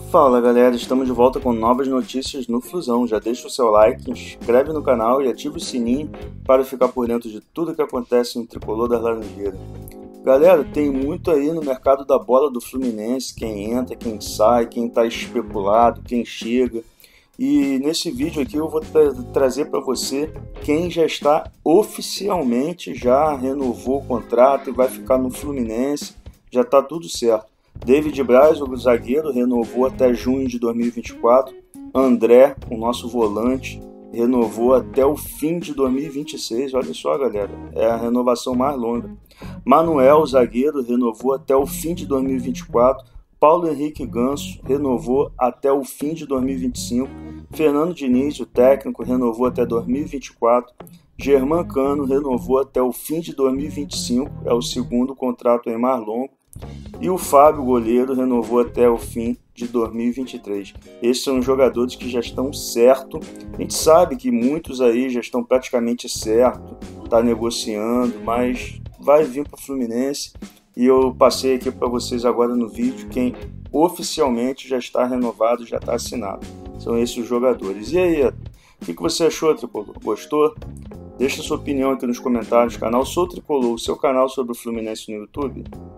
Fala galera, estamos de volta com novas notícias no Flusão. Já deixa o seu like, inscreve no canal e ativa o sininho para ficar por dentro de tudo que acontece no Tricolor das Laranjeiras. Galera, tem muito aí no mercado da bola do Fluminense, quem entra, quem sai, quem está especulado, quem chega. E nesse vídeo aqui eu vou trazer para você quem já está oficialmente, já renovou o contrato e vai ficar no Fluminense, já está tudo certo. David Braz, o zagueiro, renovou até junho de 2024. André, o nosso volante, renovou até o fim de 2026. Olha só, galera, é a renovação mais longa. Manuel, zagueiro, renovou até o fim de 2024. Paulo Henrique Ganso renovou até o fim de 2025. Fernando Diniz, o técnico, renovou até 2024. Germán Cano renovou até o fim de 2025. É o segundo contrato mais longo. E o Fábio, goleiro, renovou até o fim de 2023. Esses são os jogadores que já estão certos. A gente sabe que muitos aí já estão praticamente certos, tá negociando, mas vai vir para o Fluminense. E eu passei aqui para vocês agora no vídeo quem oficialmente já está renovado, já está assinado. São esses os jogadores. E aí, o que você achou, Tricolor? Gostou? Deixa sua opinião aqui nos comentários. Canal Sou Tricolor, o seu canal sobre o Fluminense no YouTube.